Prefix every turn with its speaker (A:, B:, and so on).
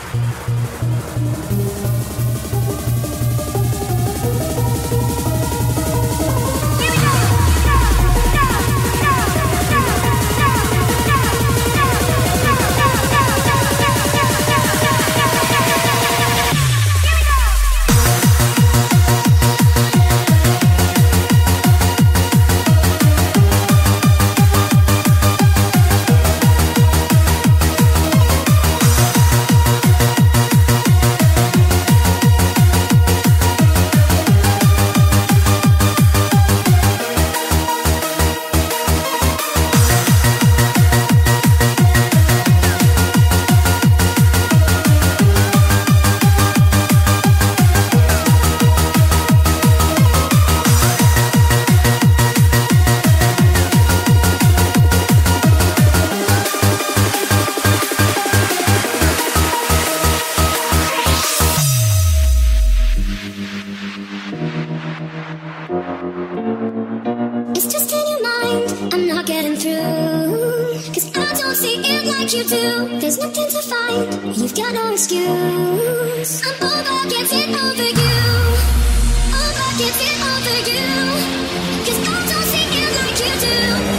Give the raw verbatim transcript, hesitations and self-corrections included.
A: It's just in your mind, I'm not getting through. Cause I don't see it like you do. There's nothing to find, you've got no excuse. I'm over getting over you. Over getting over you. Cause I don't see it like you do.